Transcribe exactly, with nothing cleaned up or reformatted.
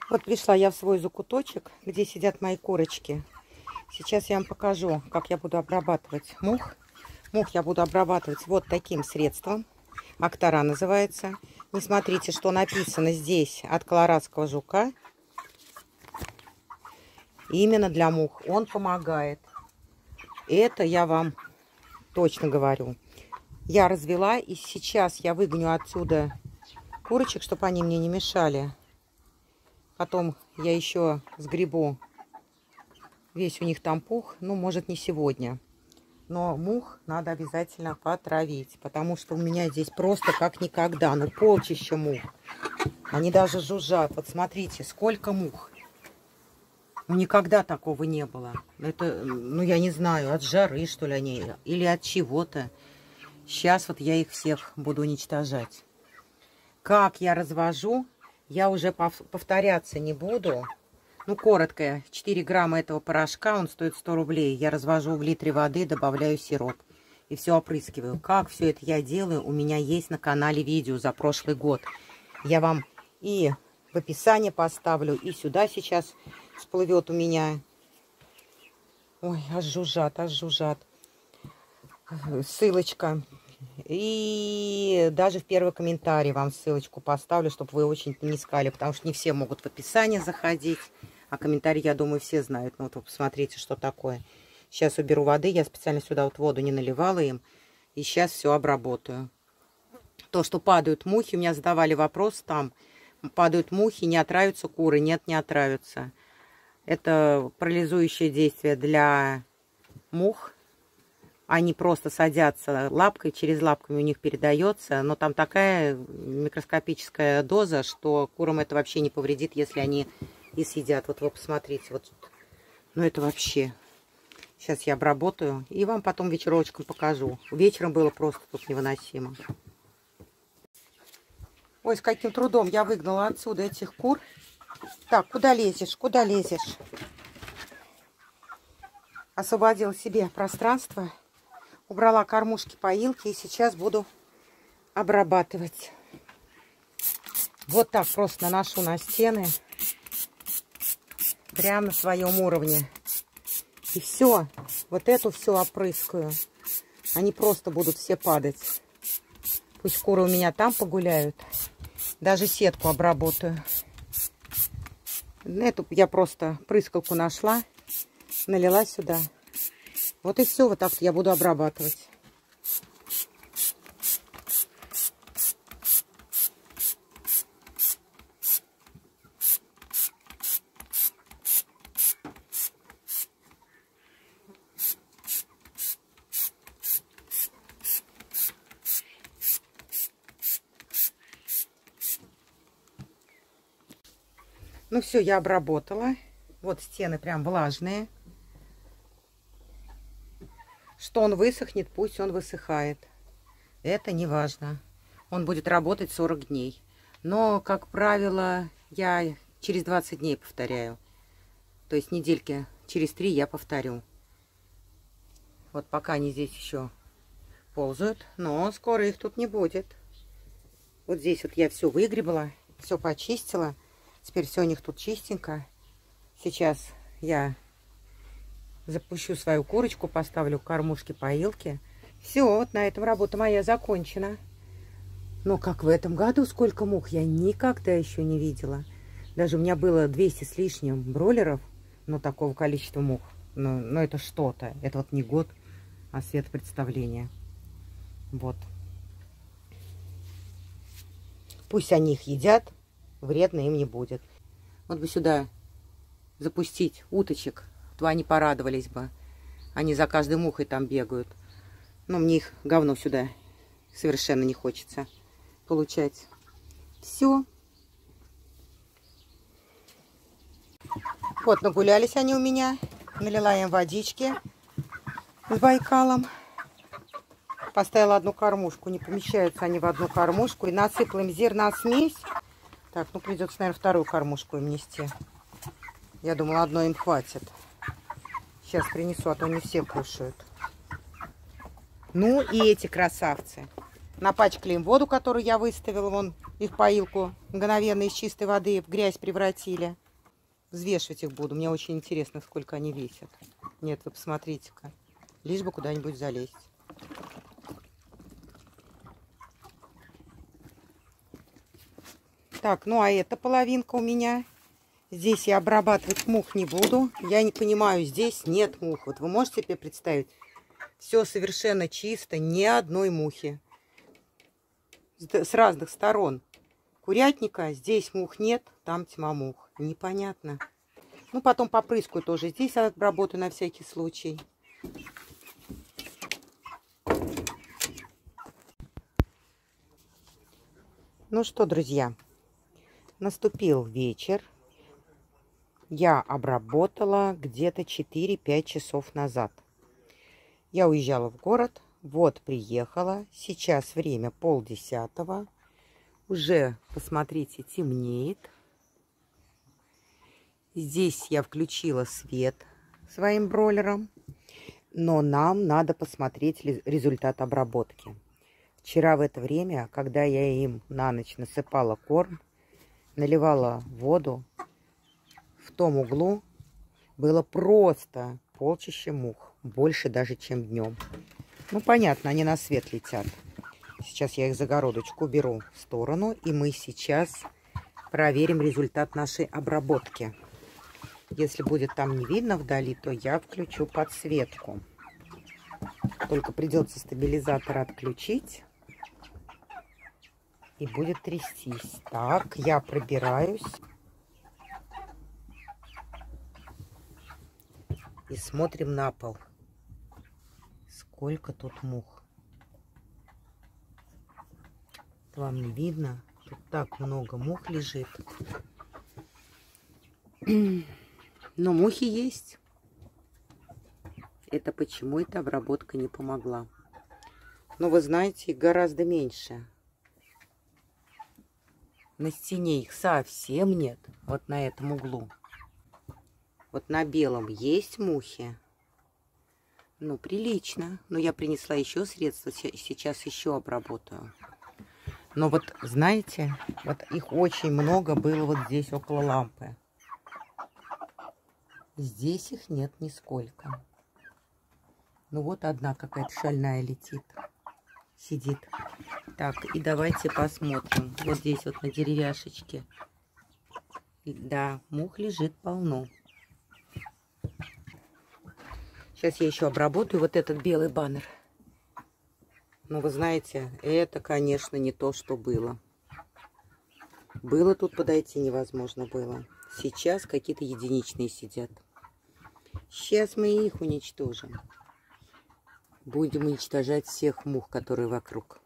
Вот пришла я в свой закуточек, где сидят мои курочки. Сейчас я вам покажу, как я буду обрабатывать мух. Мух я буду обрабатывать вот таким средством. Актара называется. Не смотрите, что написано здесь от колорадского жука. Именно для мух он помогает. Это я вам точно говорю. Я развела, и сейчас я выгоню отсюда курочек, чтобы они мне не мешали. Потом я еще сгребу весь у них там пух. Ну, может, не сегодня. Но мух надо обязательно потравить. Потому что у меня здесь просто как никогда. Ну, полчища мух. Они даже жужжат. Вот смотрите, сколько мух. Ну, никогда такого не было. Это, ну, я не знаю, от жары, что ли, они. Или от чего-то. Сейчас вот я их всех буду уничтожать. Как я развожу, я уже повторяться не буду. Ну, коротко, четыре грамма этого порошка, он стоит сто рублей. Я развожу в литре воды, добавляю сироп. И все опрыскиваю. Как все это я делаю, у меня есть на канале видео за прошлый год. Я вам и в описании поставлю, и сюда сейчас всплывет у меня. Ой, аж жужжат, аж жужжат. Ссылочка. И даже в первый комментарий вам ссылочку поставлю, чтобы вы очень не искали, потому что не все могут в описание заходить. А комментарии, я думаю, все знают. Ну вот вы посмотрите, что такое. Сейчас уберу воды. Я специально сюда вот воду не наливала им. И сейчас все обработаю. То, что падают мухи, у меня задавали вопрос там. Падают мухи, не отравятся куры? Нет, не отравятся. Это парализующее действие для мух. Они просто садятся лапкой, через лапку у них передается. Но там такая микроскопическая доза, что курам это вообще не повредит, если они и съедят. Вот вы посмотрите. Вот. Ну это вообще. Сейчас я обработаю и вам потом вечерочком покажу. Вечером было просто тут невыносимо. Ой, с каким трудом я выгнала отсюда этих кур. Так, куда лезешь? Куда лезешь? Освободила себе пространство. Убрала кормушки, поилки. И сейчас буду обрабатывать. Вот так просто наношу на стены. Прямо на своем уровне. И все. Вот эту все опрыскаю. Они просто будут все падать. Пусть куры у меня там погуляют. Даже сетку обработаю. Эту я просто прыскалку нашла. Налила сюда. Вот и все. Вот так я буду обрабатывать. Ну все, я обработала. Вот стены прям влажные. Что он высохнет, пусть он высыхает. Это не важно. Он будет работать сорок дней. Но, как правило, я через двадцать дней повторяю. То есть недельки через три я повторю. Вот пока они здесь еще ползают. Но скоро их тут не будет. Вот здесь вот я все выгребла, все почистила. Теперь все у них тут чистенько. Сейчас я запущу свою курочку, поставлю кормушки, поилки. Все, вот на этом работа моя закончена. Но как в этом году, сколько мух, я никогда еще не видела. Даже у меня было двести с лишним бройлеров, но такого количества мух. Ну, ну это что-то. Это вот не год, а светопредставление. Вот. Пусть они их едят. Вредно им не будет. Вот бы сюда запустить уточек, то они порадовались бы. Они за каждой мухой там бегают. Но мне их говно сюда совершенно не хочется получать. Все. Вот, нагулялись они у меня. Налила им водички с Байкалом. Поставила одну кормушку. Не помещаются они в одну кормушку. И насыпала им зерносмесь. Так, ну придется, наверное, вторую кормушку им нести. Я думала, одной им хватит. Сейчас принесу, а то не все кушают. Ну и эти красавцы. Напачкали им воду, которую я выставила вон их поилку мгновенно из чистой воды в грязь превратили. Взвешивать их буду. Мне очень интересно, сколько они весят. Нет, вы посмотрите-ка. Лишь бы куда-нибудь залезть. Так, ну а эта половинка у меня. Здесь я обрабатывать мух не буду. Я не понимаю, здесь нет мух. Вот вы можете себе представить? Все совершенно чисто, ни одной мухи. С разных сторон курятника. Здесь мух нет, там тьма мух. Непонятно. Ну, потом попрыскаю тоже. Здесь обработаю на всякий случай. Ну что, друзья, наступил вечер. Я обработала где-то четыре-пять часов назад. Я уезжала в город. Вот, приехала. Сейчас время полдесятого. Уже, посмотрите, темнеет. Здесь я включила свет своим бройлером. Но нам надо посмотреть результат обработки. Вчера в это время, когда я им на ночь насыпала корм, наливала воду, в том углу было просто полчища мух. Больше даже, чем днем. Ну, понятно, они на свет летят. Сейчас я их загородочку уберу в сторону. И мы сейчас проверим результат нашей обработки. Если будет там не видно вдали, то я включу подсветку. Только придется стабилизатор отключить. И будет трястись. Так, я пробираюсь. И смотрим на пол. Сколько тут мух. Вам не видно? Тут так много мух лежит. Но мухи есть. Это почему эта обработка не помогла. Но вы знаете, их гораздо меньше. На стене их совсем нет. Вот на этом углу. Вот на белом есть мухи. Ну, прилично. Но я принесла еще средства. Сейчас еще обработаю. Но вот, знаете, вот их очень много было вот здесь около лампы. Здесь их нет нисколько. Ну, вот одна какая-то шальная летит. Сидит. Так, и давайте посмотрим. Вот здесь вот на деревяшечке. Да, мух лежит полно. Сейчас я еще обработаю вот этот белый баннер. Ну, вы знаете, это, конечно, не то, что было. Было тут подойти невозможно было. Сейчас какие-то единичные сидят. Сейчас мы их уничтожим. Будем уничтожать всех мух, которые вокруг.